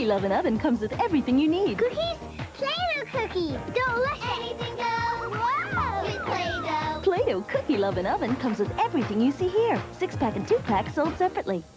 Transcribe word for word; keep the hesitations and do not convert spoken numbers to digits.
Lovin oven comes with everything you need. Cookies? Play-Doh cookies. Delicious. Anything goes. Wow. With Play-Doh. Play-Doh Cookie Lovin oven comes with everything you see here. Six-pack and two-pack sold separately.